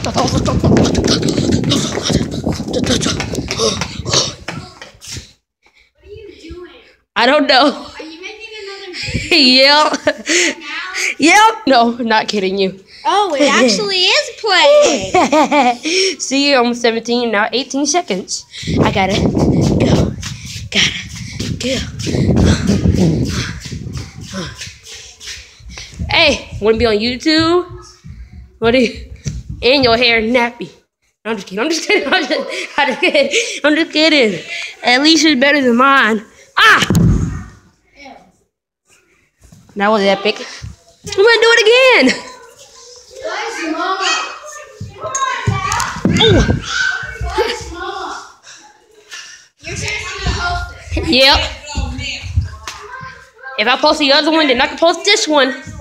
I don't know. Are you making another video? Yep. Yep. No, not kidding you. Oh, it actually is playing. See, I'm 17 now, 18 seconds. I gotta go. Gotta go. Hey, wanna be on YouTube? What do you? And your hair nappy. I'm just kidding. I'm just kidding. I'm just kidding. At least it's better than mine. Ah! That was epic. I'm gonna do it again. Where's Mama? Oh. Where's Mama? You're seriously gonna post it, right? Yep. If I post the other one, then I can post this one.